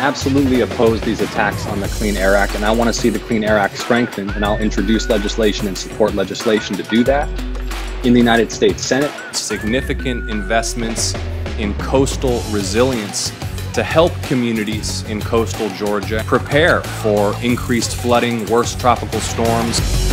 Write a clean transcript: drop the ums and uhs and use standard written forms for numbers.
absolutely oppose these attacks on the Clean Air Act, and I want to see the Clean Air Act strengthened, and I'll introduce legislation and support legislation to do that in the United States Senate. Significant investments in coastal resilience to help communities in coastal Georgia prepare for increased flooding, worse tropical storms.